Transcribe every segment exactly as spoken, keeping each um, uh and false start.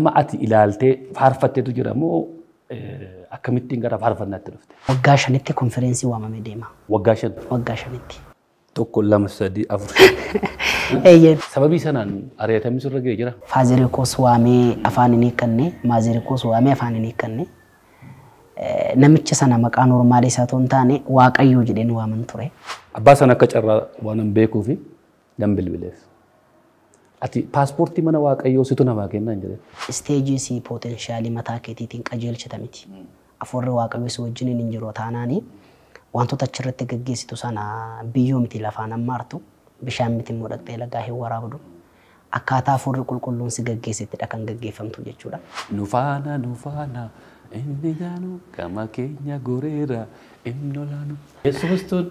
Nama ati ilaaltee faarfatteetu jira moo akkamittiin gara faarfannaatti dhufte? Waggaa shanitti konfereensii waamamee deema. Waggaa shan? Waggaa shanitti. Tokko lama sadii afur. Eeyyee. Sababii sanaan ari'atamni sirra ga'ee jira? Faazirii koos waamee afaan hin hiikkanne, maazirii koos waamee afaan hin hiikkanne. Namicha sana maqaa normaalii isaa ta'uu hin taane Waaqayyoo jedheen waaman ture. Abbaa sana akka carraa waan hin beekuu fi nan bilbileef. Ati paaspoortii mana Waaqayyoo situ namaa kennaa hin jedhe? Isteejii si poteenshaalii mataa keetiitiin qajeelchita miti. Afuurri Waaqayyoo si wajjin hin jiru taanaani wantoota achirratti gaggeessitu sana biyyoo miti lafaan ammaartu bishaan miti immoo dhaqxee lagaa hin waraabdu. Akkaataa afuurri qulqulluun si gaggeessittidha kan gaggeeffamtu jechuudha. Nufaana nufaana inni gaanu gama keenya goreera inni olaanu. Yesuustuun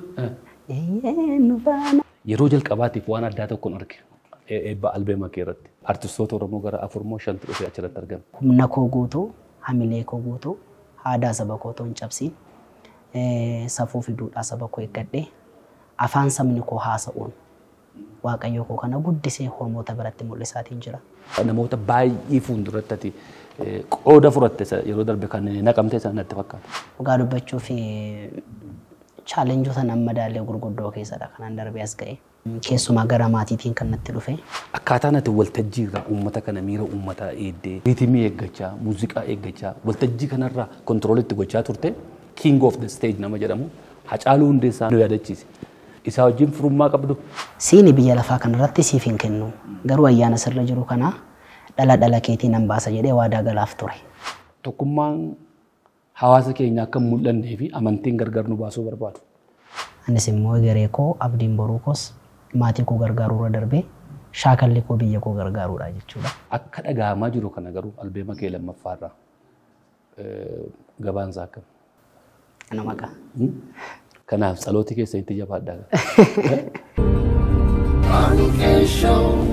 nufaana. Yeroo jalqabaatiif waan addaa tokkoon arge. Eebba albeema kee irratti artistoota Oromoo gara afur moo shantu dhufee achirratti argama. Humna koo guutuu, hamilee koo guutuu, aadaa saba koo toon cabsiin, safuu fi duudhaa saba koo eeggadhee, afaan sabni koo haasa'uun Waaqayyoo koo kana guddisee hormoota biratti mul'isaatiin jira. Namoota baay'ee fuulduratti ati qooda fudhatte yeroo darbe kan naqamte sana natti fakkaata. Dhugaa dubbachuu fi chaalenjoota nama madaalee gurguddoo keessadha kanan darbee as ga'e. Keessumaa gara maatiitiin kan natti dhufe. Akkaataan ati waltajjii irraa uummata kana miira uummataa eeddee riitimii eeggachaa, muuziqaa eeggachaa, waltajjii kanarraa kontiroolitti gochaa turte king of the stage nama jedhamu Hacaaluu Hundeessaa nu yaadachiise. Isaa wajjin firummaa qabdu. Siini biyya lafaa kanarratti siif hin kennu. Garuu ayyaana sirra jiru kana dhala dhala keetii nan baasa jedhee waadaa galaaf ture. Tokkummaan hawaasa keenya akka mul'annee fi amantiin gargar nu baasuu barbaadu. Anis immoo garee koo abdiin boruu koos maatii koo gargaaruurra darbee shaakalli koo biyya koo gargaaruudha jechuudha. Akka dhagahamaa jiru kana garuu albeema kee lammaffaarraa gabaan isaa akkam? Ana maqaa. Kanaaf tsalooti keessa itti jabaadhaa.